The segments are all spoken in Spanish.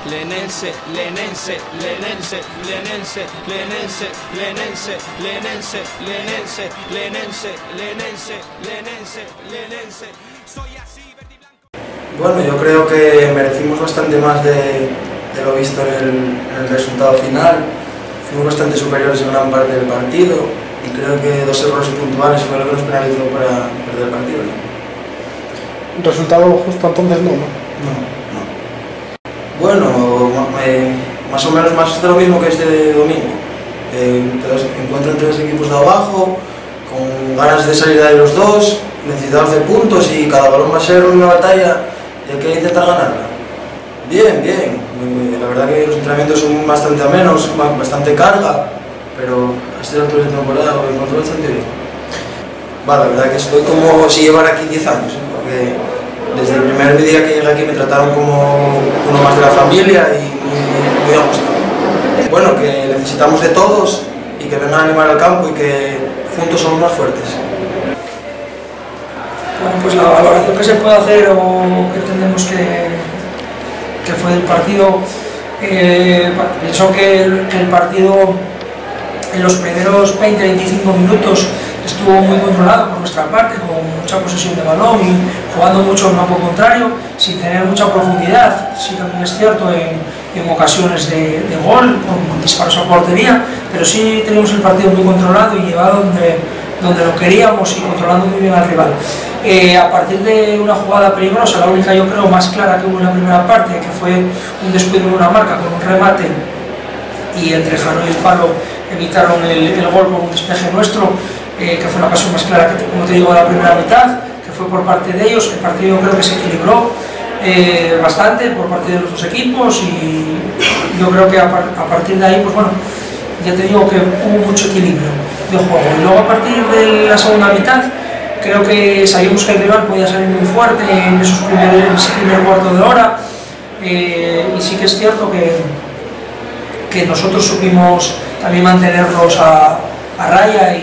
Lenense, lenense, lenense, lenense, lenense, lenense, lenense, lenense, lenense, lenense, lenense, lenense. Soy así, verde y blanco. Bueno, yo creo que merecimos bastante más de lo visto en el resultado final. Fuimos bastante superiores en gran parte del partido y creo que 2 errores puntuales fue lo que nos penalizó para perder el partido. ¿Resultado justo entonces no? No. Bueno, más o menos más de lo mismo que este domingo. Encuentran 3 equipos de abajo, con ganas de salir de ahí los dos, necesitados de puntos y cada balón va a ser una batalla y hay que intentar ganarla. Bien. La verdad que los entrenamientos son bastante amenos, bastante carga, pero a esta altura de temporada lo encuentro bastante bien. La verdad que estoy como si llevara aquí 10 años, porque desde el primer día que llegué aquí me trataron como uno más de la familia y muy a gusto. Bueno, que necesitamos de todos y que vengan a animar al campo y que juntos somos más fuertes. Bueno, pues la valoración que se puede hacer o que entendemos que fue del partido, pienso que el partido en los primeros 20-25 minutos estuvo muy controlado por nuestra parte, con mucha posesión de balón y jugando mucho en campo contrario, sin tener mucha profundidad. Sí, también es cierto en ocasiones de gol, con disparos a portería, pero sí teníamos el partido muy controlado y llevado donde lo queríamos y controlando muy bien al rival. A partir de una jugada peligrosa, la única yo creo más clara que hubo en la primera parte, que fue un descuido en una marca con un remate y entre Jano y el palo evitaron el gol con un despeje nuestro, que fue la ocasión más clara, que, como te digo, de la primera mitad, que fue por parte de ellos. El partido creo que se equilibró bastante por parte de los dos equipos y yo creo que a partir de ahí, pues bueno, ya te digo que hubo mucho equilibrio de juego. Y luego a partir de la segunda mitad, creo que sabíamos que el rival podía salir muy fuerte en ese primer cuarto de hora y sí que es cierto que nosotros supimos también mantenerlos a raya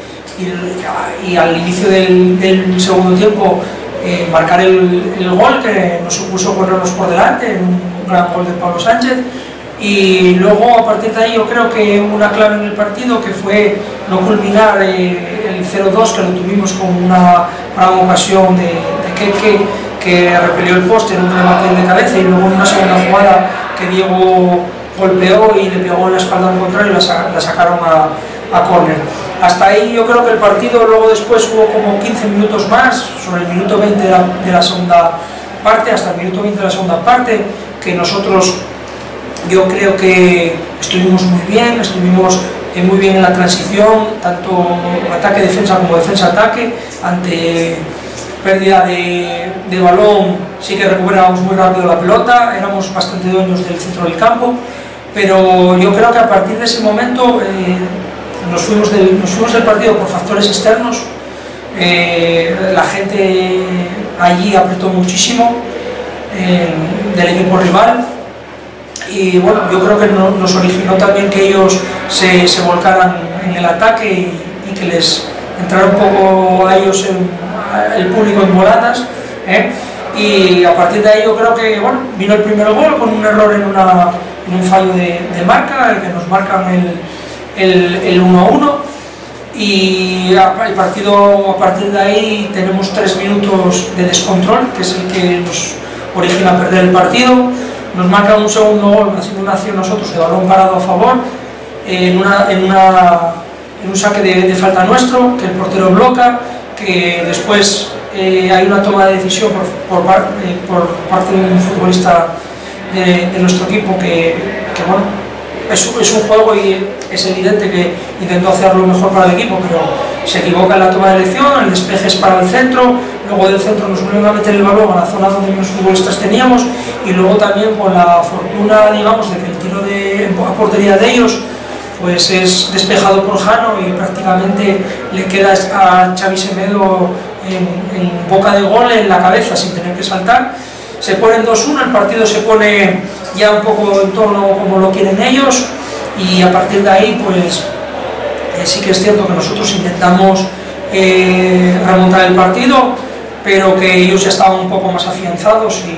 y al inicio del segundo tiempo marcar el gol que nos supuso ponernos por delante en un gran gol de Pablo Sánchez. Y luego a partir de ahí yo creo que hubo una clave en el partido que fue no culminar el 0-2, que lo tuvimos con una gran ocasión de Keke, que repelió el poste en un remate de cabeza, y luego en una segunda jugada que Diego golpeó y le pegó en la espalda al contrario y la sacaron a córner. Hasta ahí yo creo que el partido, luego después hubo como 15 minutos más, sobre el minuto 20 de la segunda parte, hasta el minuto 20 de la segunda parte, que nosotros yo creo que estuvimos muy bien en la transición, tanto ataque-defensa como defensa-ataque. Ante pérdida de balón sí que recuperábamos muy rápido la pelota, éramos bastante dueños del centro del campo, pero yo creo que a partir de ese momento nos fuimos del partido por factores externos. La gente allí apretó muchísimo del equipo rival. Y bueno, yo creo que nos originó también que ellos se volcaran en el ataque y que les entrara un poco a ellos el público en voladas, y a partir de ahí yo creo que bueno, vino el primer gol con un error en un fallo de marca, que nos marcan el 1-1, y el partido a partir de ahí tenemos 3 minutos de descontrol, que es el que nos origina perder el partido. Nos marcan un segundo gol haciendo una acción nosotros de balón parado a favor, en un saque de falta nuestro, que el portero bloca, que después hay una toma de decisión por parte de un futbolista de nuestro equipo que bueno, es un juego y es evidente que intentó hacer lo mejor para el equipo, pero se equivoca en la toma de elección, el despeje es para el centro, luego del centro nos vuelven a meter el balón a la zona donde los futbolistas teníamos, y luego también con la fortuna, digamos, de que el tiro a portería de ellos pues es despejado por Jano y prácticamente le queda a Xavi Semedo en boca de gol, en la cabeza, sin tener que saltar. Se ponen 2-1, el partido se pone ya un poco en torno como lo quieren ellos, y a partir de ahí pues sí que es cierto que nosotros intentamos remontar el partido, pero que ellos ya estaban un poco más afianzados y bueno,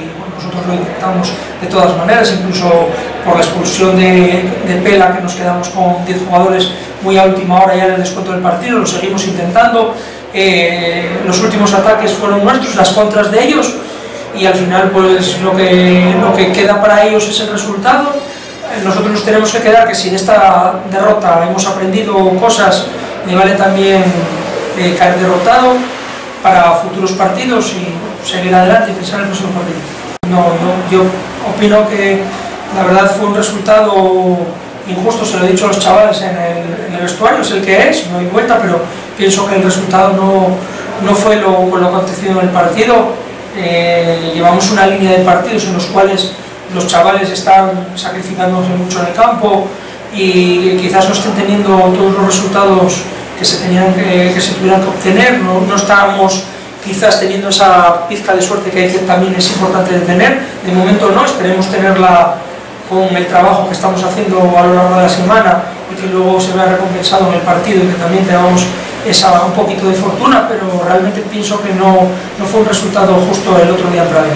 nosotros lo intentamos de todas maneras, incluso por la expulsión de Pela, que nos quedamos con 10 jugadores muy a última hora ya en el descuento del partido, lo seguimos intentando. Los últimos ataques fueron nuestros, las contras de ellos, y al final pues lo que queda para ellos es el resultado. Nosotros nos tenemos que quedar que si en esta derrota hemos aprendido cosas, me vale también caer derrotado para futuros partidos y seguir adelante y pensar en el próximo partido. No, yo opino que la verdad fue un resultado injusto, se lo he dicho a los chavales en el vestuario, es el que es, no hay vuelta, pero pienso que el resultado no fue lo acontecido en el partido. Llevamos una línea de partidos en los cuales los chavales están sacrificándose mucho en el campo y quizás no estén teniendo todos los resultados que se tuvieran que obtener, no estábamos quizás teniendo esa pizca de suerte que también es importante de tener. De momento no, esperemos tenerla con el trabajo que estamos haciendo a lo largo de la semana y que luego se vea recompensado en el partido y que también tengamos un poquito de fortuna, pero realmente pienso que no fue un resultado justo el otro día en Pradell.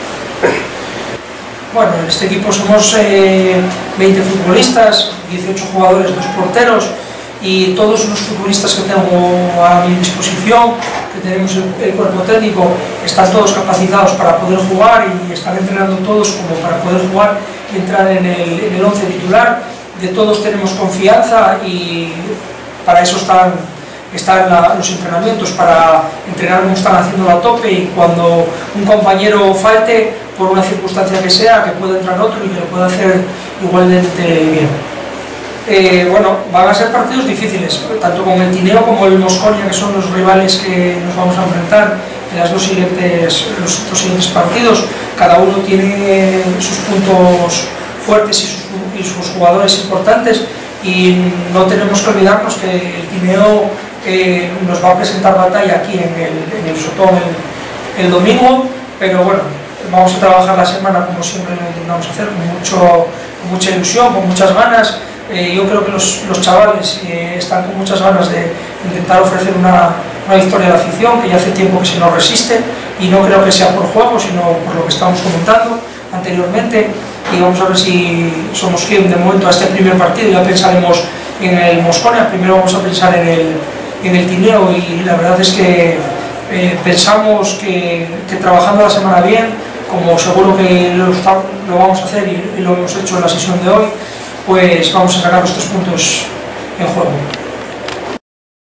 Bueno, en este equipo somos 20 futbolistas, 18 jugadores, 2 porteros, y todos los futbolistas que tengo a mi disposición, que tenemos el cuerpo técnico, están todos capacitados para poder jugar y están entrenando todos como para poder jugar y entrar en el 11 titular. De todos tenemos confianza y para eso están los entrenamientos, para entrenar como están haciéndolo a tope, y cuando un compañero falte por una circunstancia que sea, que pueda entrar otro y que lo pueda hacer igualmente bien. Bueno, van a ser partidos difíciles, tanto con el Tineo como el Mosconia, que son los rivales que nos vamos a enfrentar en los dos siguientes partidos. Cada uno tiene sus puntos fuertes y sus jugadores importantes, y no tenemos que olvidarnos que el Tineo nos va a presentar batalla aquí en el Sotón el domingo, pero bueno, vamos a trabajar la semana como siempre lo intentamos hacer, con mucha ilusión, con muchas ganas. Yo creo que los chavales están con muchas ganas de intentar ofrecer una victoria a la afición, que ya hace tiempo que se nos resiste, y no creo que sea por juego, sino por lo que estábamos comentando anteriormente. Y vamos a ver si somos quien de momento a este primer partido. Ya pensaremos en el Mosconia, primero vamos a pensar en el Tineo, y la verdad es que pensamos que trabajando la semana bien, como seguro que lo vamos a hacer y lo hemos hecho en la sesión de hoy, pues vamos a sacar los 3 puntos en juego.